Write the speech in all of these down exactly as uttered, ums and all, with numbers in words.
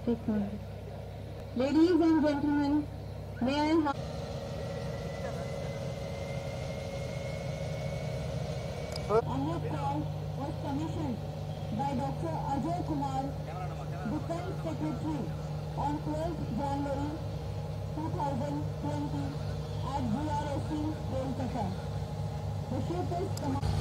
Ladies and gentlemen, may I have Amrit call was commissioned by Doctor Ajay Kumar, Defense Secretary, on twelfth January twenty twenty at G R S C, Kolkata. The ship is commanded.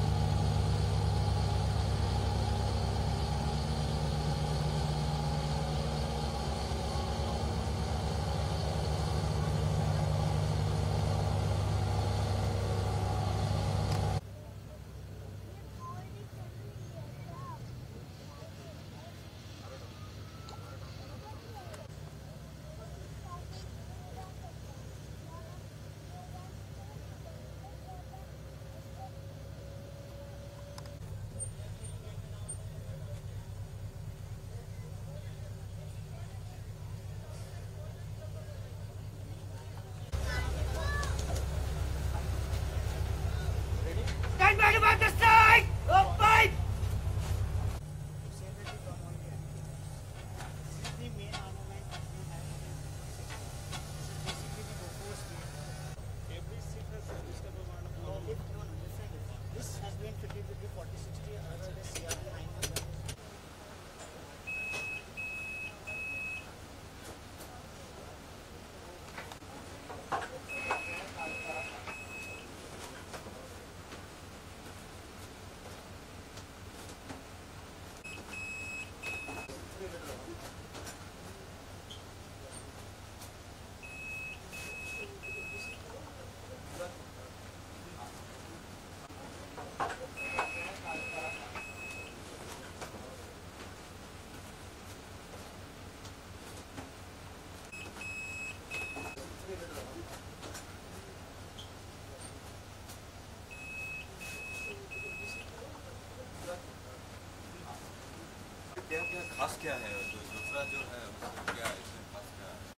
Stand back about the side! Oh, fight! Every seat has this type of amount of No, lift, no, no, different, different. This has been fitted with the forty sixty, another is C R nine one. क्या क्या खास क्या है जो दूसरा जो है उसमें क्या इसमें खास क्या है?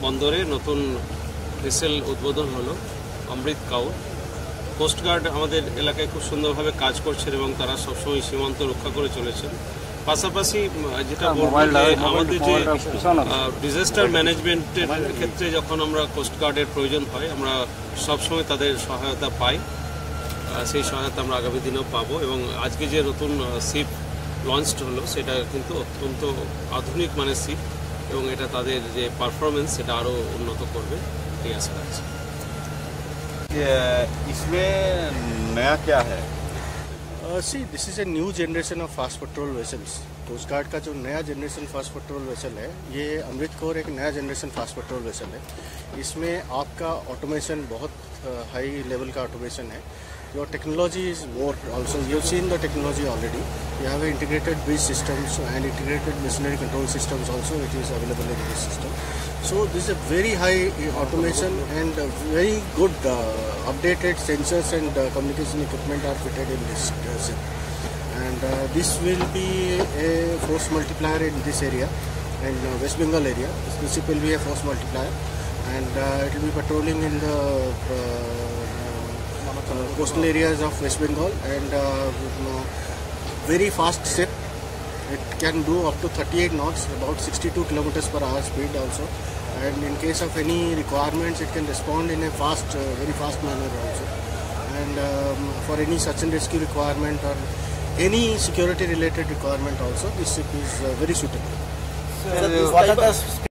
বন্দরে নতুন ভেসেল উদ্বোধন হলো অমৃত কাউর। কোস্টগার্ড আমাদের এলাকায় খুব সুন্দরভাবে কাজ করছেন এবং তারা সবসময় সীমান্ত রক্ষা করে চলেছেন। পাশাপাশি যেটা বলবো যে আমাদের যে ডিজাস্টার ম্যানেজমেন্টের ক্ষেত্রে যখন আমরা কোস্টগার্ডের প্রয়োজন হয় আমরা সবসময় তাদের সহায়তা পাই, সেই সহায়তা আমরা আগামী দিনেও পাবো। এবং আজকে যে নতুন শিপ লঞ্চড হলো সেটা কিন্তু অত্যন্ত আধুনিক মানের শিপ এবং এটা তাদের যে পারফরমেন্স সেটা আরও উন্নত করবে এই আশা রাখছি। इसमें नया क्या है? See this is a new generation of fast patrol vessels. Coast guard का जो नया जनरेशन फास्ट पेट्रोल वेसल है ये अमृत कौर एक नया जनरेशन फास्ट पेट्रोल वेसल है। इसमें आपका ऑटोमेशन बहुत हाई लेवल का ऑटोमेशन है। Your technology is more also, you've seen the technology already. You have integrated bridge systems and integrated machinery control systems also which is available in this system. So this is a very high automation and very good uh, updated sensors and uh, communication equipment are fitted in this uh, ship. And uh, this will be a force multiplier in this area and uh, West Bengal area. This ship will be a force multiplier and uh, it will be patrolling in the uh, Uh, coastal areas of West Bengal and uh, very fast ship. It can do up to thirty-eight knots, about sixty-two kilometers per hour speed also. And in case of any requirements, it can respond in a fast, uh, very fast manner also. And um, for any search and rescue requirement or any security related requirement also, this ship is uh, very suitable. So, what are the